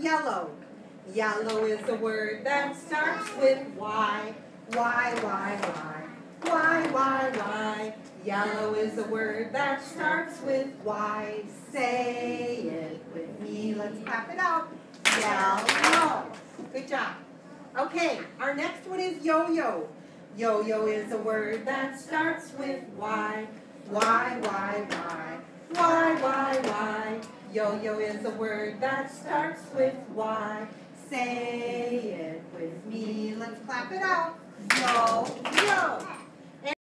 yellow? Yellow is a word that starts with Y. Y, Y, Y. Y, Y, Y. Yellow is a word that starts with Y. Say it with me. Let's clap it out. Yellow. Good job. Okay, our next one is yo-yo. Yo-yo is a word that starts with Y. Y, Y, Y. Y, Y, Y. Yo-yo is a word that starts with Y. Say it with me. Let's clap it out. Yo-yo.